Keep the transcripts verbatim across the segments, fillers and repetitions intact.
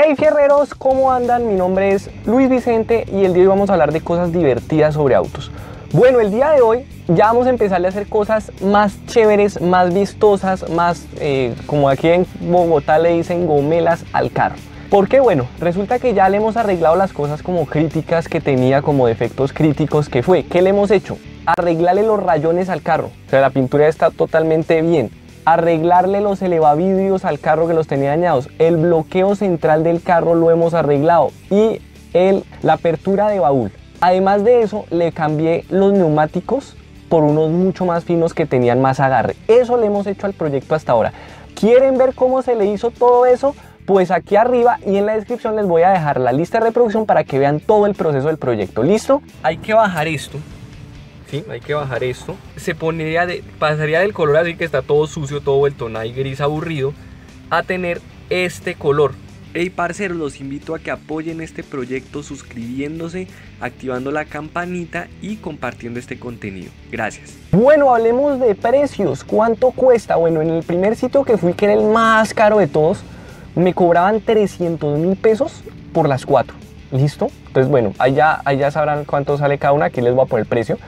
Hey fierreros, ¿cómo andan? Mi nombre es Luis Vicente y el día de hoy vamos a hablar de cosas divertidas sobre autos. Bueno, el día de hoy ya vamos a empezar a hacer cosas más chéveres, más vistosas, más, eh, como aquí en Bogotá le dicen, gomelas al carro. Porque bueno, resulta que ya le hemos arreglado las cosas como críticas que tenía, como defectos críticos que fue. ¿Qué le hemos hecho? Arreglarle los rayones al carro, o sea, la pintura está totalmente bien. Arreglarle los elevavidrios al carro que los tenía dañados. El bloqueo central del carro lo hemos arreglado y el, la apertura de baúl. Además de eso, le cambié los neumáticos por unos mucho más finos que tenían más agarre. Eso le hemos hecho al proyecto hasta ahora. ¿Quieren ver cómo se le hizo todo eso? Pues aquí arriba y en la descripción les voy a dejar la lista de reproducción para que vean todo el proceso del proyecto. ¿Listo? Hay que bajar esto. Sí, hay que bajar esto. Se pondría de, pasaría del color así que está todo sucio, todo vuelto y gris aburrido, a tener este color. Hey parceros, los invito a que apoyen este proyecto suscribiéndose, activando la campanita y compartiendo este contenido. Gracias. Bueno, hablemos de precios. ¿Cuánto cuesta? Bueno, en el primer sitio que fui, que era el más caro de todos, me cobraban trescientos mil pesos por las cuatro. ¿Listo? Entonces, bueno, allá, allá sabrán cuánto sale cada una. Aquí les voy a poner el precio.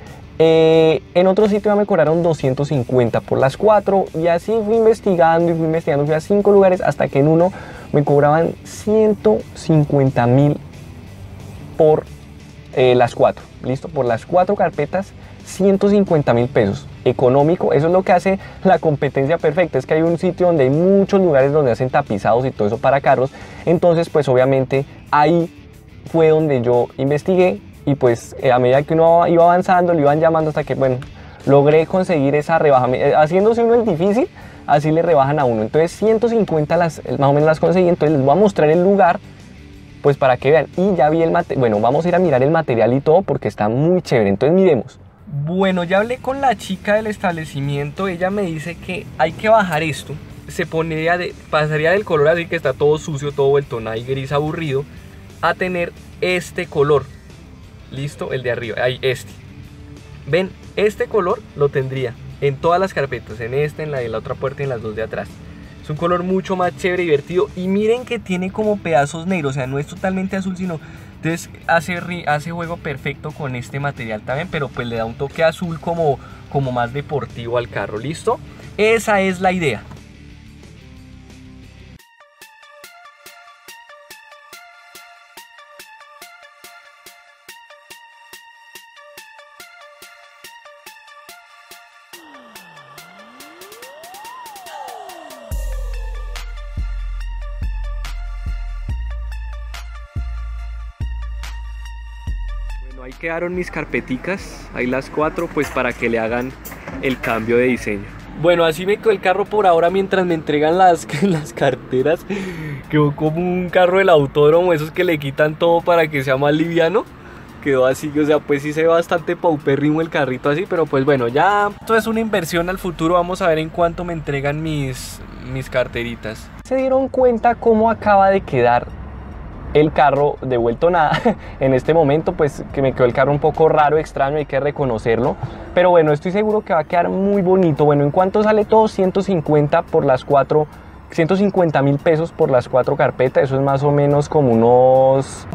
Eh, en otro sitio ya me cobraron doscientos cincuenta por las cuatro y así fui investigando y fui investigando, fui a cinco lugares hasta que en uno me cobraban ciento cincuenta mil por eh, las cuatro, listo, por las cuatro carpetas, ciento cincuenta mil pesos, económico. Eso es lo que hace la competencia perfecta, es que hay un sitio donde hay muchos lugares donde hacen tapizados y todo eso para carros, entonces pues obviamente ahí fue donde yo investigué. Y pues eh, a medida que uno iba avanzando, lo iban llamando hasta que, bueno, logré conseguir esa rebaja. Haciéndose uno el difícil, así le rebajan a uno. Entonces ciento cincuenta las, más o menos las conseguí. Entonces les voy a mostrar el lugar, pues para que vean. Y ya vi el material. Bueno, vamos a ir a mirar el material y todo porque está muy chévere. Entonces miremos. Bueno, ya hablé con la chica del establecimiento. Ella me dice que hay que bajar esto. Se pondría de, pasaría del color así que está todo sucio, todo vuelto y gris aburrido, a tener este color. Listo, el de arriba, ahí este. Ven, este color lo tendría en todas las carpetas, en esta, en la de la otra puerta y en las dos de atrás. Es un color mucho más chévere y divertido. Y miren que tiene como pedazos negros, o sea, no es totalmente azul, sino... Entonces hace, hace juego perfecto con este material también, pero pues le da un toque azul como, como más deportivo al carro, ¿listo? Esa es la idea. Ahí quedaron mis carpeticas, ahí las cuatro, pues para que le hagan el cambio de diseño. Bueno, así me quedó el carro por ahora mientras me entregan las, las carteras. Quedó como un carro del autódromo, esos que le quitan todo para que sea más liviano. Quedó así, o sea, pues sí se ve bastante paupérrimo el carrito así, pero pues bueno, ya esto es una inversión al futuro. Vamos a ver en cuánto me entregan mis, mis carteritas. ¿Se dieron cuenta cómo acaba de quedar el carro de vuelto nada? En este momento pues que me quedó el carro un poco raro, extraño, hay que reconocerlo, pero bueno, estoy seguro que va a quedar muy bonito. Bueno, ¿en cuánto sale todo? ciento cincuenta por las cuatro, ciento cincuenta mil pesos por las cuatro carpetas. Eso es más o menos como unos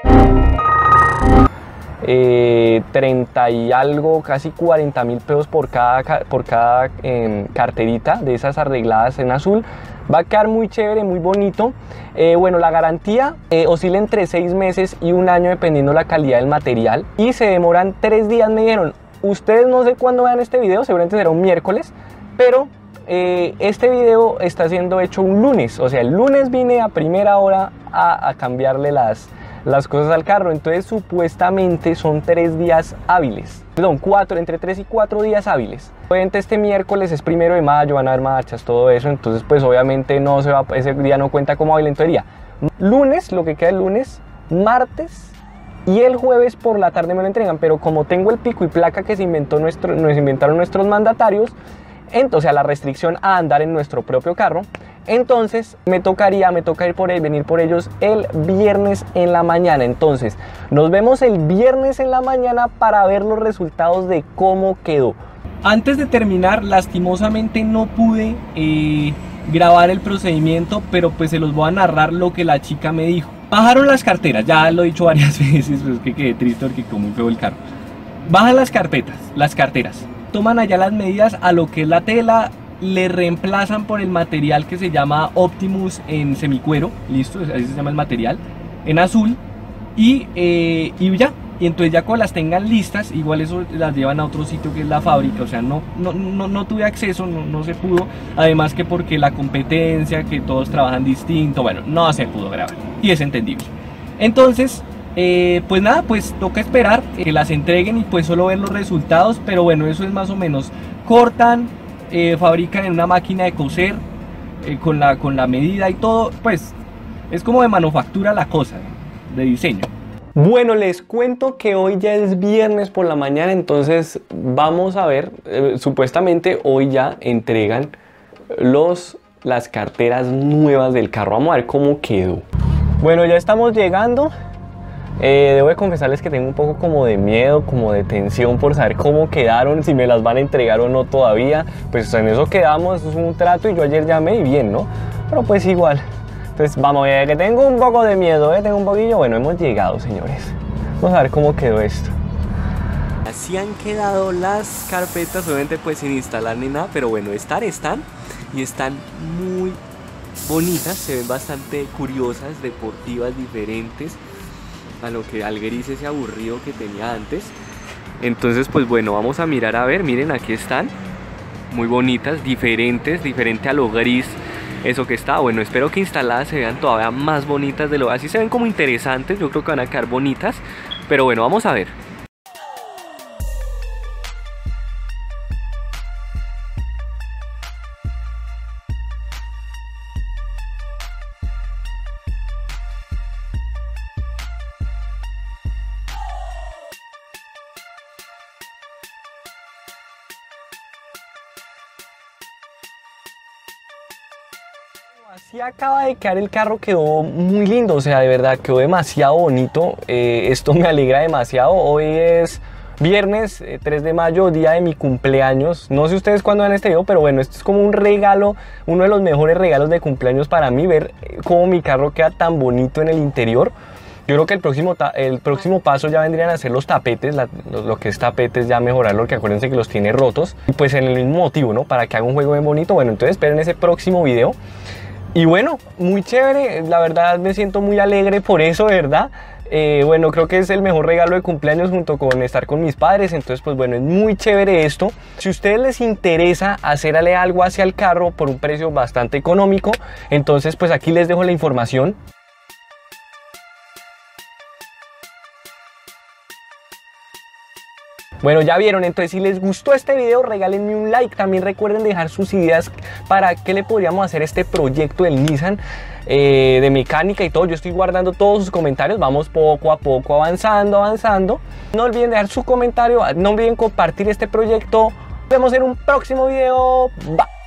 eh, treinta y algo, casi cuarenta mil pesos por cada, por cada eh, carterita de esas arregladas en azul. Va a quedar muy chévere, muy bonito. Eh, bueno, la garantía eh, oscila entre seis meses y un año dependiendo la calidad del material. Y se demoran tres días, me dijeron. Ustedes no sé cuándo vean este video, seguramente será un miércoles. Pero eh, este video está siendo hecho un lunes. O sea, el lunes vine a primera hora a, a cambiarle las, las cosas al carro. Entonces supuestamente son tres días hábiles. Perdón, cuatro, entre tres y cuatro días hábiles. Obviamente este miércoles es primero de mayo, van a haber marchas, todo eso, entonces pues obviamente no se va, ese día no cuenta como hábil en teoría. Lunes, lo que queda el lunes, martes y el jueves por la tarde me lo entregan, pero como tengo el pico y placa que se inventó nuestro, nos inventaron nuestros mandatarios, entonces a la restricción a andar en nuestro propio carro, entonces me tocaría, me toca ir por él, venir por ellos el viernes en la mañana. Entonces nos vemos el viernes en la mañana para ver los resultados de cómo quedó. Antes de terminar, lastimosamente no pude eh, grabar el procedimiento, pero pues se los voy a narrar lo que la chica me dijo. Bajaron las carteras, ya lo he dicho varias veces, pues que quedé triste porque como muy feo el carro. Bajan las carpetas, las carteras, toman allá las medidas a lo que es la tela, le reemplazan por el material que se llama Optimus en semicuero, listo, así se llama el material, en azul, y, eh, y ya. Y entonces ya cuando las tengan listas, igual eso las llevan a otro sitio que es la fábrica, o sea, no, no, no, no tuve acceso, no, no se pudo, además que porque la competencia, que todos trabajan distinto, bueno, no se pudo grabar, y es entendible. Entonces, eh, pues nada, pues toca esperar que las entreguen y pues solo ver los resultados, pero bueno, eso es más o menos, cortan, eh, fabrican en una máquina de coser, eh, con, la, con la medida y todo, pues es como de manufactura la cosa, de diseño. Bueno, les cuento que hoy ya es viernes por la mañana, entonces vamos a ver, eh, supuestamente hoy ya entregan los, las carteras nuevas del carro. Vamos a ver cómo quedó. Bueno, ya estamos llegando. Eh, debo de confesarles que tengo un poco como de miedo, como de tensión por saber cómo quedaron, si me las van a entregar o no todavía. Pues en eso quedamos, eso es un trato y yo ayer llamé y bien, ¿no? Pero pues igual. Entonces vamos a ver, que tengo un poco de miedo, ¿eh? Tengo un poquillo. Bueno, hemos llegado, señores. Vamos a ver cómo quedó esto. Así han quedado las carpetas, obviamente pues sin instalar ni nada, pero bueno, estar están y están muy bonitas, se ven bastante curiosas, deportivas, diferentes a lo que al gris ese aburrido que tenía antes. Entonces pues bueno, vamos a mirar a ver, miren, aquí están, muy bonitas, diferentes, diferente a lo gris. Eso que está, bueno, espero que instaladas se vean todavía más bonitas de lo así se ven como interesantes, yo creo que van a quedar bonitas, pero bueno, vamos a ver. Así acaba de quedar el carro, quedó muy lindo, o sea, de verdad quedó demasiado bonito. Eh, esto me alegra demasiado. Hoy es viernes eh, tres de mayo, día de mi cumpleaños. No sé ustedes cuándo ven este video, pero bueno, esto es como un regalo, uno de los mejores regalos de cumpleaños para mí, ver cómo mi carro queda tan bonito en el interior. Yo creo que el próximo, el próximo paso ya vendrían a ser los tapetes, la, lo, lo que es tapetes, ya mejorarlo, porque acuérdense que los tiene rotos. Y pues en el mismo motivo, ¿no? Para que haga un juego bien bonito. Bueno, entonces esperen ese próximo video. Y bueno, muy chévere, la verdad me siento muy alegre por eso, ¿verdad? Eh, bueno, creo que es el mejor regalo de cumpleaños junto con estar con mis padres, entonces pues bueno, es muy chévere esto. Si a ustedes les interesa hacerle algo hacia el carro por un precio bastante económico, entonces pues aquí les dejo la información. Bueno, ya vieron, entonces si les gustó este video, regálenme un like. También recuerden dejar sus ideas para qué le podríamos hacer este proyecto del Nissan, eh, de mecánica y todo. Yo estoy guardando todos sus comentarios, vamos poco a poco avanzando, avanzando. No olviden dejar su comentario, no olviden compartir este proyecto. Nos vemos en un próximo video. Bye.